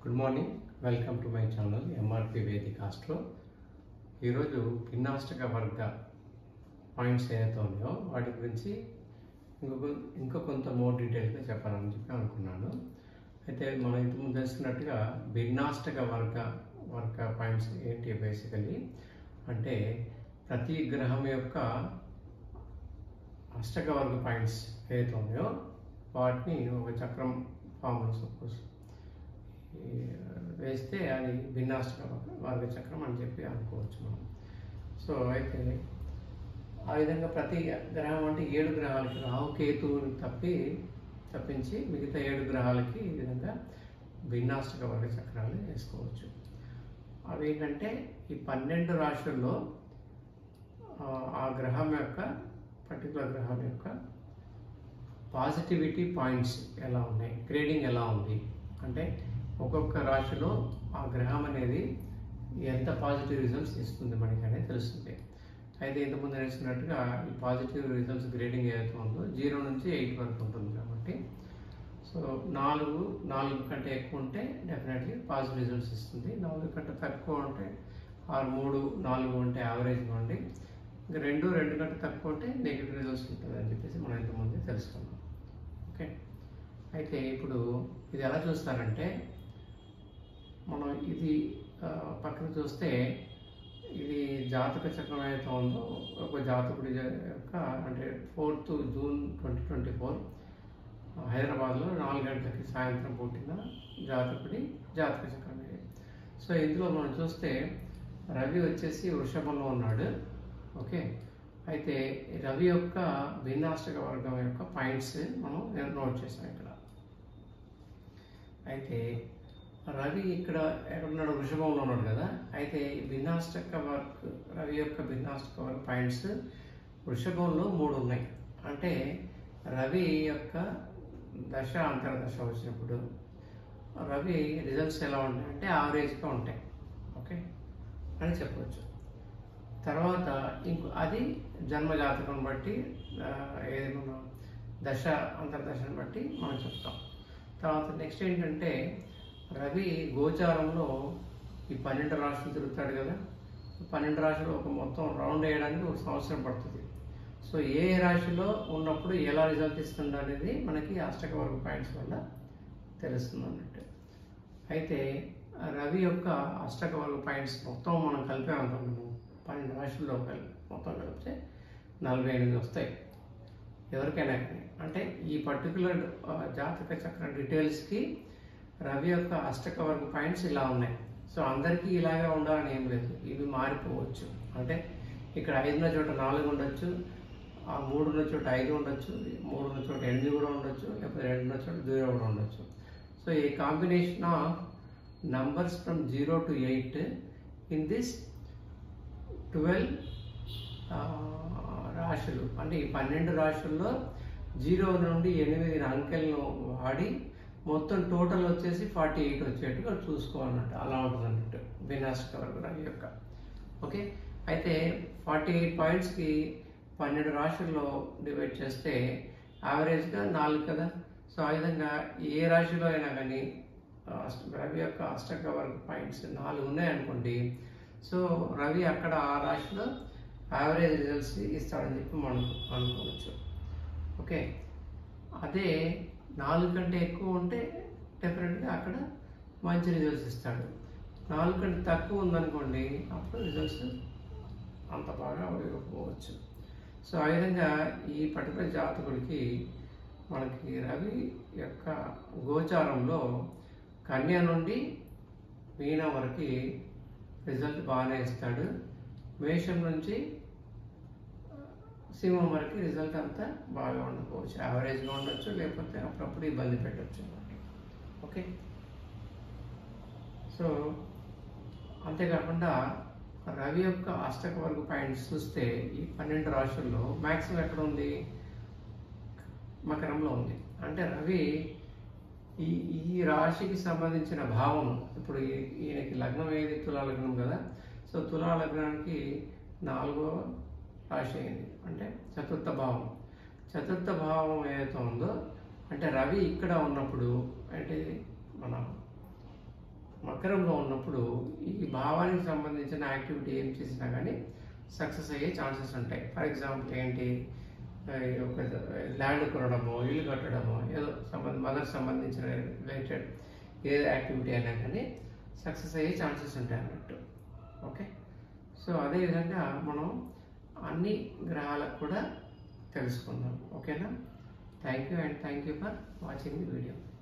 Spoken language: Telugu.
Good morning, welcome to my channel MRP Vedika astro. ఈరోజు భిన్నాష్టక వర్గ పాయింట్స్ ఏదైతే ఉన్నాయో వాటి గురించి ఇంకా కొంత మోర్ డీటెయిల్గా చెప్పాలని చెప్పి అనుకున్నాను. అయితే మనం ఇంతకుముందు తెలుసుకున్నట్టుగా భిన్నాష్టక వర్గ పాయింట్స్ ఏంటి బేసికలీ అంటే ప్రతి గ్రహం యొక్క అష్టక వర్గ పాయింట్స్ ఏదైతే ఉన్నాయో వాటిని ఒక చక్రం ఫామ్లో సపోజ్ వేస్తే అది భిన్నాష్టక వర్గ చక్రం అని చెప్పి అనుకోవచ్చు మనం. సో అయితే ఆ విధంగా ప్రతి గ్రహం అంటే 7 గ్రహాలకి రాహు కేతువుని తప్పించి మిగతా 7 గ్రహాలకి ఈ విధంగా భిన్నాష్టక వర్గ చక్రాలు వేసుకోవచ్చు. అవి ఏంటంటే ఈ 12 రాశుల్లో ఆ గ్రహం యొక్క పర్టికులర్ గ్రహం యొక్క పాజిటివిటీ పాయింట్స్ ఎలా ఉన్నాయి, గ్రేడింగ్ ఎలా ఉంది అంటే ఒక్కొక్క రాశిలో ఆ గ్రహం అనేది ఎంత పాజిటివ్ రిజల్ట్స్ ఇస్తుంది మనకి అనేది తెలుస్తుంది. అయితే ఇంతకుముందు తెలుసుకున్నట్టుగా ఈ పాజిటివ్ రిజల్ట్స్ గ్రేడింగ్ ఏదైతే ఉందో 0 నుంచి 8 వరకు ఉంటుంది కాబట్టి సో 4 కంటే ఎక్కువ ఉంటే డెఫినెట్లీ పాజిటివ్ రిజల్ట్స్ ఇస్తుంది. 4 కంటే తక్కువ ఉంటే 3, 4 ఉంటే యావరేజ్గా ఉండి ఇంకా 2 కంటే తక్కువ ఉంటే నెగిటివ్ రిజల్ట్స్ ఉంటుంది అని చెప్పేసి మనం ఇంతకుముందే తెలుసుకున్నాం. ఓకే, అయితే ఇప్పుడు ఇది ఎలా చూస్తారంటే మనం ఇది పక్కన చూస్తే ఇది జాతక చక్రం ఏదైతే ఉందో ఒక జాతకుడి యొక్క అంటే 4th జూన్ 2024 హైదరాబాద్లో 4 గంటలకి సాయంత్రం పుట్టిన జాతకుడి జాతక చక్రం ఇది. సో ఇందులో మనం చూస్తే రవి వచ్చేసి వృషభంలో ఉన్నాడు. ఓకే, అయితే రవి యొక్క భిన్నాష్టక వర్గం యొక్క పాయింట్స్ మనం నోట్ చేసాం ఇక్కడ. అయితే రవి ఇక్కడ ఎక్కడున్నాడు, వృషభంలో ఉన్నాడు కదా. అయితే రవి యొక్క భిన్నాష్టక వర్గ పాయింట్స్ వృషభంలో 3 ఉన్నాయి. అంటే రవి యొక్క దశ అంతర్దశ వచ్చినప్పుడు రవి రిజల్ట్స్ ఎలా ఉంటాయి అంటే యావరేజ్గా ఉంటాయి. ఓకే అని చెప్పవచ్చు. తర్వాత అది జన్మజాతకం బట్టి ఏదైనా దశ అంతర్దశను బట్టి మనం చెప్తాం. తర్వాత నెక్స్ట్ ఏంటంటే రవి గోచారంలో ఈ 12 రాశులు తిరుగుతాడు కదా. 12 రాశులు ఒక మొత్తం రౌండ్ వేయడానికి 1 సంవత్సరం పడుతుంది. సో ఏ రాశిలో ఉన్నప్పుడు ఎలా రిజల్ట్ ఇస్తుంది అనేది మనకి అష్టక వర్గ పాయింట్స్ వల్ల తెలుస్తుంది అన్నట్టు. అయితే రవి యొక్క అష్టక వర్గ పాయింట్స్ మొత్తం మనం కలిపామనుకున్నాము 12 రాశుల్లో మొత్తం కలిపితే 48 వస్తాయి ఎవరికైనా కానీ. అంటే ఈ పర్టికులర్ జాతక చక్ర డీటెయిల్స్కి రవి యొక్క అష్టక వర్గ పాయింట్స్ ఇలా ఉన్నాయి. సో అందరికీ ఇలాగే ఉండాలని ఏం లేదు, ఇవి మారిపోవచ్చు. అంటే ఇక్కడ 5 ఉన్న చోట 4 ఉండొచ్చు, 3 ఉన్న చోట 5 ఉండొచ్చు, 3 ఉన్న చోట 8 కూడా ఉండొచ్చు, లేకపోతే 2 ఉన్న చోట 0 కూడా ఉండొచ్చు. సో ఈ combination of numbers from 0 to 8 in this 12 రాశులు అంటే ఈ 12 రాశుల్లో 0 నుండి 8 అంకెలను వాడి మొత్తం టోటల్ వచ్చేసి 48 వచ్చేట్టుగా చూసుకోవాలన్నట్టు. అలా ఉంటుంది అన్నట్టు భిన్నాష్టక వర్గ రవి యొక్క. ఓకే, అయితే 48 పాయింట్స్కి 12 రాశుల్లో డివైడ్ చేస్తే యావరేజ్గా 4 కదా. సో ఆ విధంగా ఏ రాశిలో అయినా కానీ రవి యొక్క అష్టక వర్గ పాయింట్స్ 4 ఉన్నాయనుకోండి. సో రవి అక్కడ ఆ రాశిలో యావరేజ్ రిజల్ట్స్ ఇస్తాడని చెప్పి మనం అనుకోవచ్చు. ఓకే, అదే 4 కంటే ఎక్కువ ఉంటే డెఫినెట్గా అక్కడ మంచి రిజల్ట్స్ ఇస్తాడు. 4 కంటే తక్కువ ఉందనుకోండి అప్పుడు రిజల్ట్స్ అంత బాగా ఇవ్వకపోవచ్చు. సో ఆ విధంగా ఈ పర్టికులర్ జాతకుడికి మనకి రవి యొక్క గోచారంలో కన్య నుండి మీనం వరకు రిజల్ట్ బాగానే ఇస్తాడు. మేషం నుంచి సింహం వరకు రిజల్ట్ అంతా బాగా ఉండకపోవచ్చు, యావరేజ్గా ఉండొచ్చు, లేకపోతే అప్పుడప్పుడు ఇబ్బంది పెట్టవచ్చు. ఓకే, సో అంతేకాకుండా రవి యొక్క అష్టక వర్గ పాయింట్స్ చూస్తే ఈ 12 రాశుల్లో మ్యాక్సిమం ఎక్కడ ఉంది, మకరంలో ఉంది. అంటే రవి ఈ రాశికి సంబంధించిన భావం ఇప్పుడు ఈయనకి లగ్నం ఏది, తులా లగ్నం కదా. సో తులా లగ్నానికి 4వ రాశి అయింది అంటే చతుర్థ భావం ఏదైతే ఉందో అంటే రవి ఇక్కడ ఉన్నప్పుడు అంటే మన వక్రంలో ఉన్నప్పుడు ఈ భావానికి సంబంధించిన యాక్టివిటీ ఏం చేసినా కానీ సక్సెస్ అయ్యే ఛాన్సెస్ ఉంటాయి. ఫర్ ఎగ్జాంపుల్ ఏంటి, ఒక ల్యాండ్ కొనడము, ఇల్లు కట్టడము, ఏదో మదర్ సంబంధించిన రిలేటెడ్ ఏ యాక్టివిటీ అయినా కానీ సక్సెస్ అయ్యే ఛాన్సెస్ ఉంటాయి అన్నట్టు. ఓకే, సో అదేవిధంగా మనం అన్ని గ్రహాలకు కూడా తెలుసుకుందాం. ఓకేనా? Thank you and thank you for watching the video.